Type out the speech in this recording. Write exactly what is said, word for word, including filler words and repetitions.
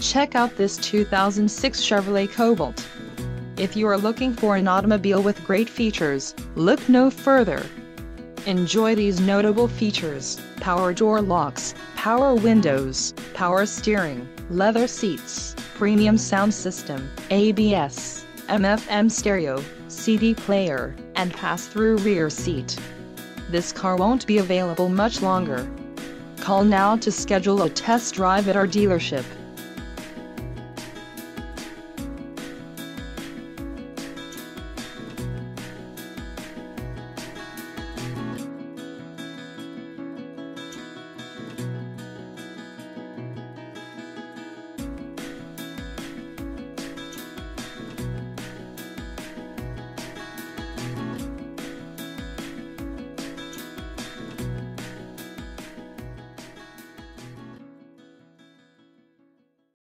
Check out this two thousand six Chevrolet Cobalt. If you are looking for an automobile with great features, look no further. Enjoy these notable features: power door locks, power windows, power steering, leather seats, premium sound system, A B S, M F M stereo, C D player, and pass-through rear seat. This car won't be available much longer. Call now to schedule a test drive at our dealership.